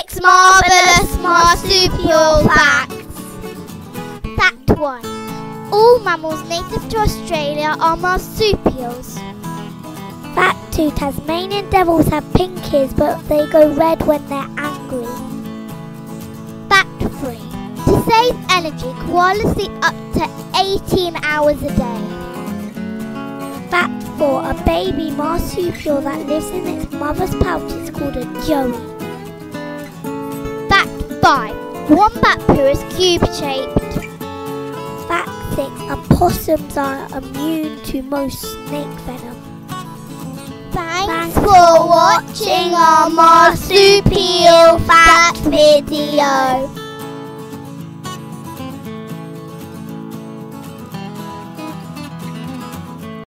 6 marvellous marsupial facts. Fact 1. All mammals native to Australia are marsupials. Fact 2. Tasmanian devils have pink ears, but they go red when they're angry. Fact 3. To save energy, koalas sleep up to 18 hours a day. Fact 4. A baby marsupial that lives in its mother's pouch is called a joey. Fact 5. Wombat poo is cube-shaped. Fact 6. Opossums are immune to most snake venom. Thanks for watching our marsupial fact video.